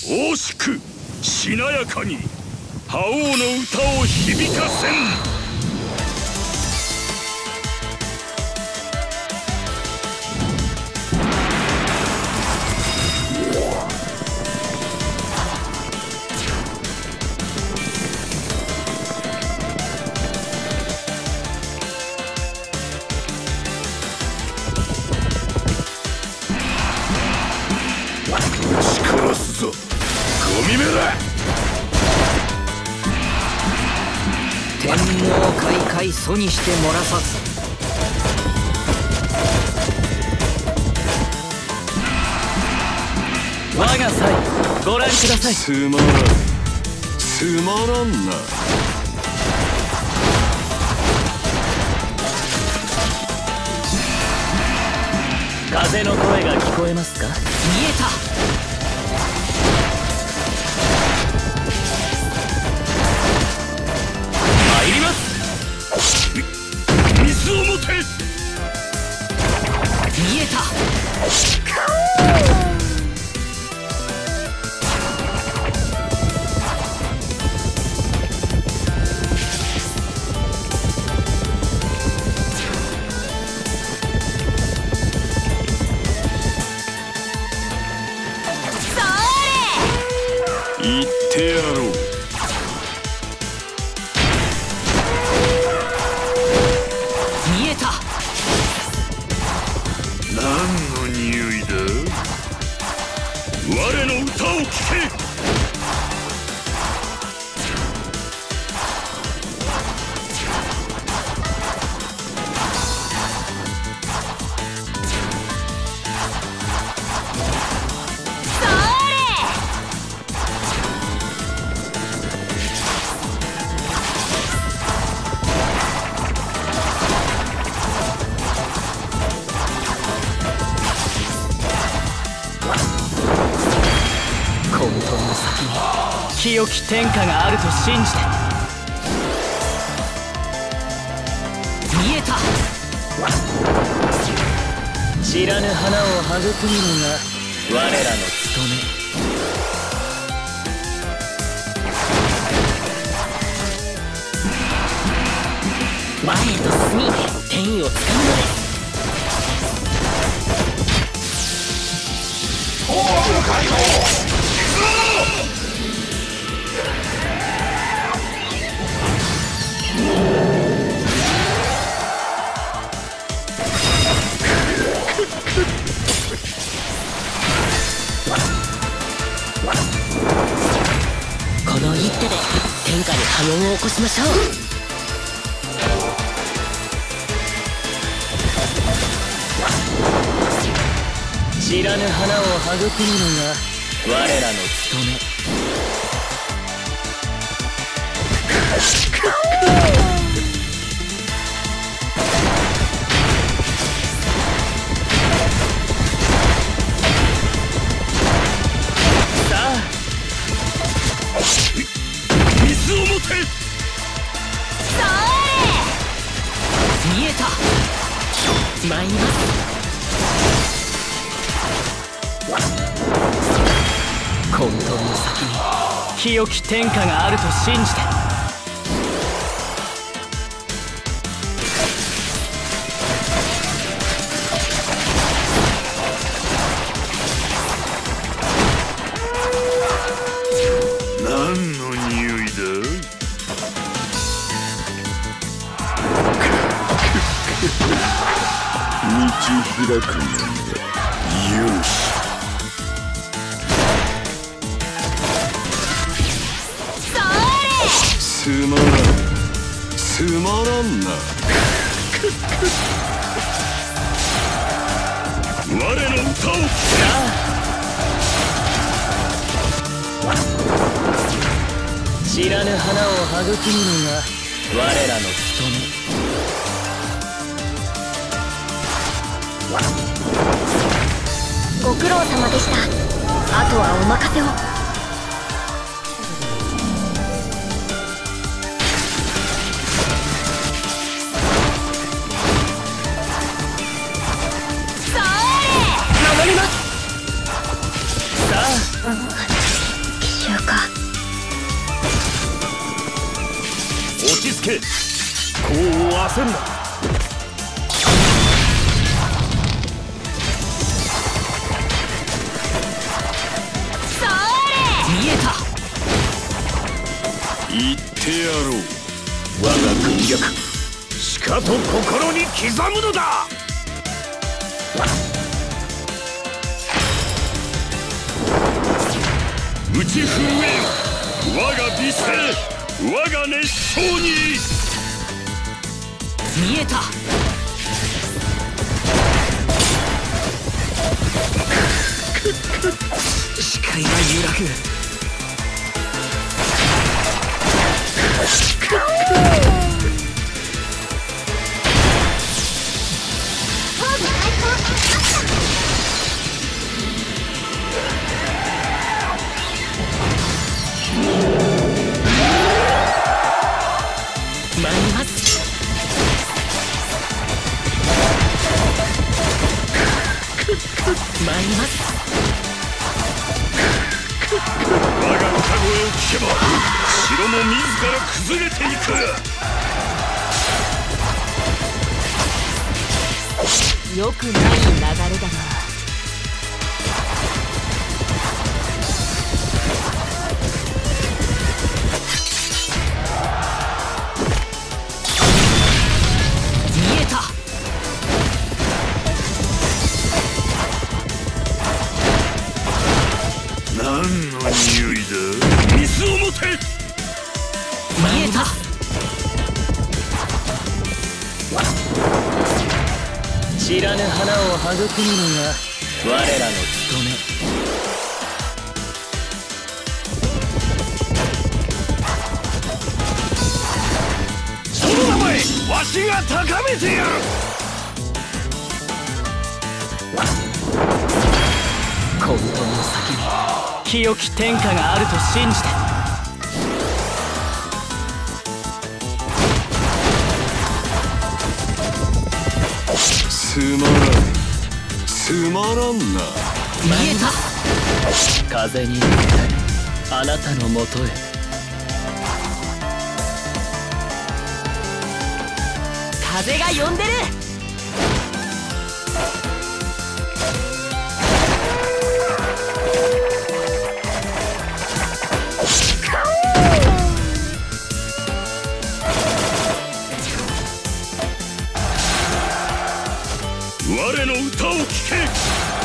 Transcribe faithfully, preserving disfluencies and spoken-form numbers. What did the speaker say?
惜しくしなやかに覇王の歌を響かせん。打ち殺すぞゴミめら。 天網開会祖にして漏らさず。我が才ご覧ください。 つまらんつまらんな。 風の声が聞こえますか。見えた。 参ります。水を持て。 見えた。 言ってやろう。 見えた。 何の匂いだ。我の歌を聴け。 混沌の先に清き天下があると信じて。見えた。知らぬ花を育むのが我らの務め。前へと進み天意をつかむのです。この一手で天下に波紋を起こしましょう。知らぬ花を育むのが我らの務め。さあ水を持て。 それ。見えた。参ります。混沌の先に清き天下があると信じて。 何の匂いだ。道開くのね。よし。つまらんつまらんな。我の歌を聴け。 知らぬ花を育むのが我らの務め。 ご苦労様でした。あとはお任せを。 守ります。さあけ。功を焦るな。 見えた。 言ってやろう。我が軍略しかと心に刻むのだ。打ち震えよ我が美声、我が熱唱に。 見えた。視界が揺らぐ。参ります。参ります。 我が歌声を聞けば城も自ら崩れていく。 良くない流れだな。見えた。 何の匂いだ。水を持て。 見えた。知らぬ花を育むのが我らの務め。 その名前わしが高めてやる。 混沌の先に清き天下があると信じて。 つまらんつまらんな。 見えた。風に乗ってあなたのもとへ。風が呼んでる。 我の歌を聴け。